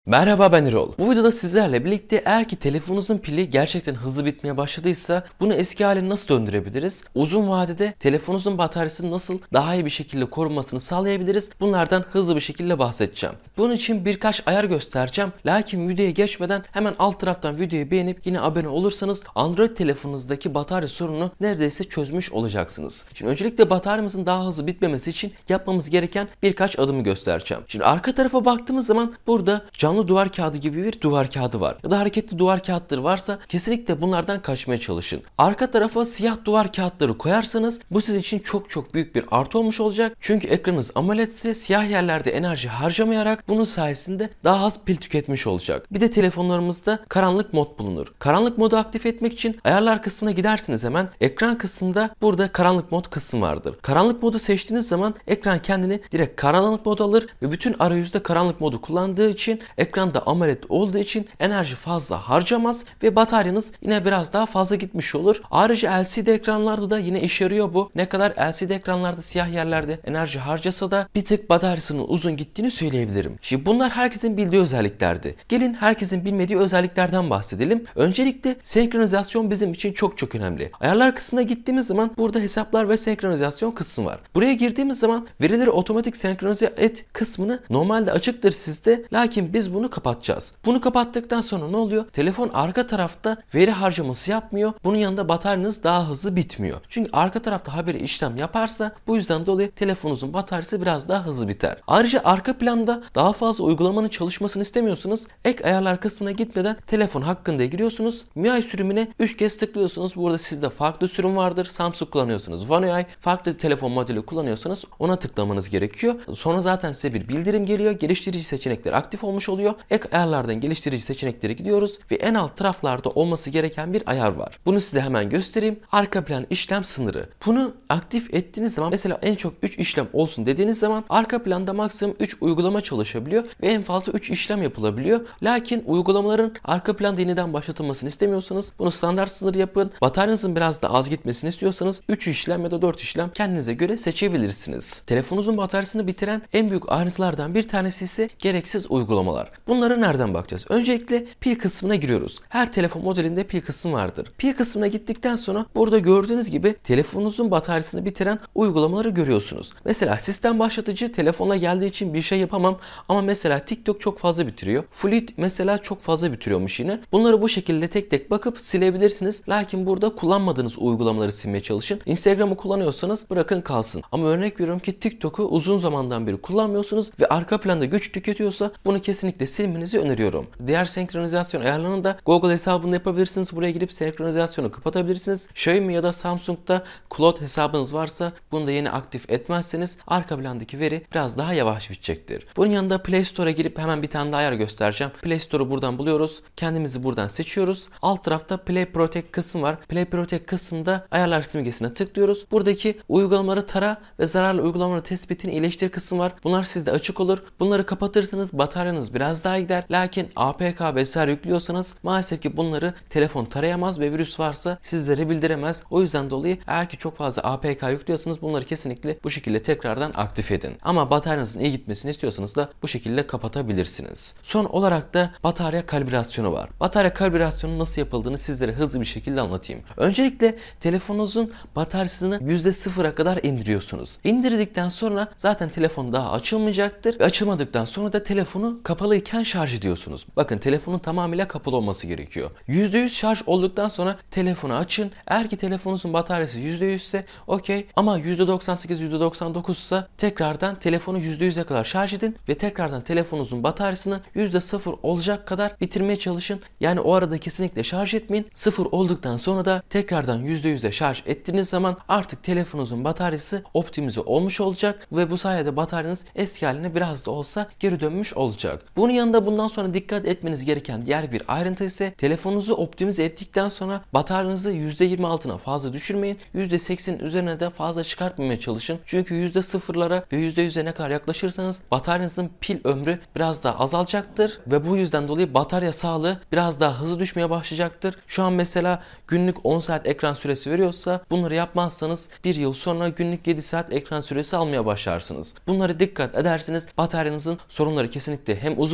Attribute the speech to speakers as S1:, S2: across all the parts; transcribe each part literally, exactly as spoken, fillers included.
S1: Merhaba, ben Erol. Bu videoda sizlerle birlikte eğer ki telefonunuzun pili gerçekten hızlı bitmeye başladıysa bunu eski haline nasıl döndürebiliriz? Uzun vadede telefonunuzun bataryasını nasıl daha iyi bir şekilde korunmasını sağlayabiliriz? Bunlardan hızlı bir şekilde bahsedeceğim. Bunun için birkaç ayar göstereceğim. Lakin videoya geçmeden hemen alt taraftan videoyu beğenip yine abone olursanız Android telefonunuzdaki batarya sorununu neredeyse çözmüş olacaksınız. Şimdi öncelikle bataryamızın daha hızlı bitmemesi için yapmamız gereken birkaç adımı göstereceğim. Şimdi arka tarafa baktığımız zaman burada canlı duvar kağıdı gibi bir duvar kağıdı var. Ya da hareketli duvar kağıtları varsa kesinlikle bunlardan kaçmaya çalışın. Arka tarafa siyah duvar kağıtları koyarsanız bu sizin için çok çok büyük bir artı olmuş olacak. Çünkü ekranınız AMOLED ise siyah yerlerde enerji harcamayarak bunun sayesinde daha az pil tüketmiş olacak. Bir de telefonlarımızda karanlık mod bulunur. Karanlık modu aktif etmek için ayarlar kısmına gidersiniz hemen. Ekran kısmında burada karanlık mod kısmı vardır. Karanlık modu seçtiğiniz zaman ekran kendini direkt karanlık modu alır ve bütün arayüzde karanlık modu kullandığı için ekranda AMOLED olduğu için enerji fazla harcamaz ve bataryanız yine biraz daha fazla gitmiş olur. Ayrıca L C D ekranlarda da yine işe yarıyor bu. Ne kadar L C D ekranlarda siyah yerlerde enerji harcasa da bir tık bataryasının uzun gittiğini söyleyebilirim. Şimdi bunlar herkesin bildiği özelliklerdi. Gelin herkesin bilmediği özelliklerden bahsedelim. Öncelikle senkronizasyon bizim için çok çok önemli. Ayarlar kısmına gittiğimiz zaman burada hesaplar ve senkronizasyon kısmı var. Buraya girdiğimiz zaman verileri otomatik senkronize et kısmını normalde açıktır sizde, lakin biz bunu kapatacağız. Bunu kapattıktan sonra ne oluyor? Telefon arka tarafta veri harcaması yapmıyor. Bunun yanında bataryanız daha hızlı bitmiyor. Çünkü arka tarafta haberi işlem yaparsa bu yüzden dolayı telefonunuzun bataryası biraz daha hızlı biter. Ayrıca arka planda daha fazla uygulamanın çalışmasını istemiyorsunuz. Ek ayarlar kısmına gitmeden telefon hakkında giriyorsunuz. M I U I sürümüne üç kez tıklıyorsunuz. Burada sizde farklı sürüm vardır. Samsung kullanıyorsunuz, One U I, farklı telefon modeli kullanıyorsanız ona tıklamanız gerekiyor. Sonra zaten size bir bildirim geliyor. Geliştirici seçenekler aktif olmuş oluyor. Ek ayarlardan geliştirici seçeneklere gidiyoruz ve en alt taraflarda olması gereken bir ayar var. Bunu size hemen göstereyim. Arka plan işlem sınırı. Bunu aktif ettiğiniz zaman mesela en çok üç işlem olsun dediğiniz zaman arka planda maksimum üç uygulama çalışabiliyor ve en fazla üç işlem yapılabiliyor. Lakin uygulamaların arka planda yeniden başlatılmasını istemiyorsanız bunu standart sınır yapın. Bataryanızın biraz da az gitmesini istiyorsanız üç işlem ya da dört işlem kendinize göre seçebilirsiniz. Telefonunuzun bataryasını bitiren en büyük ayrıntılardan bir tanesi ise gereksiz uygulamalar. Bunlara nereden bakacağız? Öncelikle pil kısmına giriyoruz. Her telefon modelinde pil kısmı vardır. Pil kısmına gittikten sonra burada gördüğünüz gibi telefonunuzun bataryasını bitiren uygulamaları görüyorsunuz. Mesela sistem başlatıcı telefonla geldiği için bir şey yapamam ama mesela TikTok çok fazla bitiriyor. Fluid mesela çok fazla bitiriyormuş yine. Bunları bu şekilde tek tek bakıp silebilirsiniz. Lakin burada kullanmadığınız uygulamaları silmeye çalışın. Instagram'ı kullanıyorsanız bırakın kalsın. Ama örnek veriyorum ki TikTok'u uzun zamandan beri kullanmıyorsunuz ve arka planda güç tüketiyorsa bunu kesinlikle silmenizi öneriyorum. Diğer senkronizasyon ayarlarını da Google hesabında yapabilirsiniz. Buraya girip senkronizasyonu kapatabilirsiniz. Xiaomi ya da Samsung'da Cloud hesabınız varsa bunu da yeni aktif etmezseniz arka plandaki veri biraz daha yavaş bitecektir. Bunun yanında Play Store'a girip hemen bir tane daha ayar göstereceğim. Play Store'u buradan buluyoruz. Kendimizi buradan seçiyoruz. Alt tarafta Play Protect kısmı var. Play Protect kısmında ayarlar simgesine tıklıyoruz. Buradaki uygulamaları tara ve zararlı uygulamaları tespitini iyileştir kısmı var. Bunlar sizde açık olur. Bunları kapatırsanız bataryanız biraz daha gider. Lakin A P K vesaire yüklüyorsanız maalesef ki bunları telefon tarayamaz ve virüs varsa sizlere bildiremez. O yüzden dolayı eğer ki çok fazla A P K yüklüyorsanız bunları kesinlikle bu şekilde tekrardan aktif edin. Ama bataryanızın iyi gitmesini istiyorsanız da bu şekilde kapatabilirsiniz. Son olarak da batarya kalibrasyonu var. Batarya kalibrasyonu nasıl yapıldığını sizlere hızlı bir şekilde anlatayım. Öncelikle telefonunuzun bataryasını yüzde sıfıra kadar indiriyorsunuz. İndirdikten sonra zaten telefon daha açılmayacaktır ve açılmadıktan sonra da telefonu kapalıyken şarj ediyorsunuz. Bakın telefonun tamamıyla kapalı olması gerekiyor. yüzde yüz şarj olduktan sonra telefonu açın. Eğer ki telefonunuzun bataryası yüzde yüz ise okey, ama yüzde doksan sekiz yüzde doksan dokuz ise tekrardan telefonu yüzde yüze kadar şarj edin ve tekrardan telefonunuzun bataryasını yüzde sıfır olacak kadar bitirmeye çalışın. Yani o arada kesinlikle şarj etmeyin. sıfır olduktan sonra da tekrardan yüzde yüze şarj ettiğiniz zaman artık telefonunuzun bataryası optimize olmuş olacak ve bu sayede bataryanız eski haline biraz da olsa geri dönmüş olacak. Bunun yanında bundan sonra dikkat etmeniz gereken diğer bir ayrıntı ise telefonunuzu optimize ettikten sonra bataryanızı yüzde yirmi altına fazla düşürmeyin. yüzde seksenin üzerine de fazla çıkartmamaya çalışın. Çünkü yüzde sıfırlara ve yüzde yüze ne kadar yaklaşırsanız bataryanızın pil ömrü biraz daha azalacaktır ve bu yüzden dolayı batarya sağlığı biraz daha hızlı düşmeye başlayacaktır. Şu an mesela günlük on saat ekran süresi veriyorsa bunları yapmazsanız bir yıl sonra günlük yedi saat ekran süresi almaya başlarsınız. Bunları dikkat ederseniz bataryanızın sorunları kesinlikle hem uzun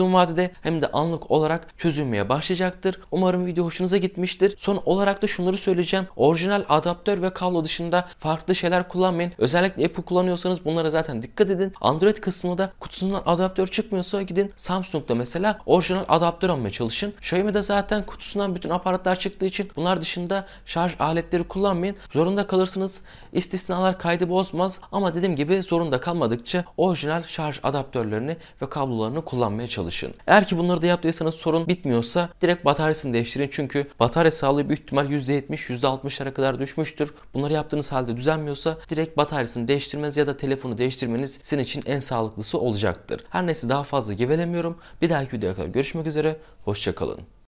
S1: uzun vadede hem de anlık olarak çözülmeye başlayacaktır. Umarım video hoşunuza gitmiştir. Son olarak da şunları söyleyeceğim. Orijinal adaptör ve kablo dışında farklı şeyler kullanmayın. Özellikle Apple kullanıyorsanız bunlara zaten dikkat edin. Android kısmında kutusundan adaptör çıkmıyorsa gidin Samsung'da mesela orijinal adaptör almaya çalışın. Xiaomi'de zaten kutusundan bütün aparatlar çıktığı için bunlar dışında şarj aletleri kullanmayın. Zorunda kalırsınız. İstisnalar kaydı bozmaz ama dediğim gibi zorunda kalmadıkça orijinal şarj adaptörlerini ve kablolarını kullanmaya çalışın. Eğer ki bunları da yaptıysanız sorun bitmiyorsa direkt bataryasını değiştirin. Çünkü batarya sağlığı büyük ihtimal yüzde yetmiş yüzde altmışlara kadar düşmüştür. Bunları yaptığınız halde düzelmiyorsa direkt bataryasını değiştirmeniz ya da telefonu değiştirmeniz sizin için en sağlıklısı olacaktır. Her neyse daha fazla gevelemiyorum. Bir dahaki videoya kadar görüşmek üzere. Hoşça kalın.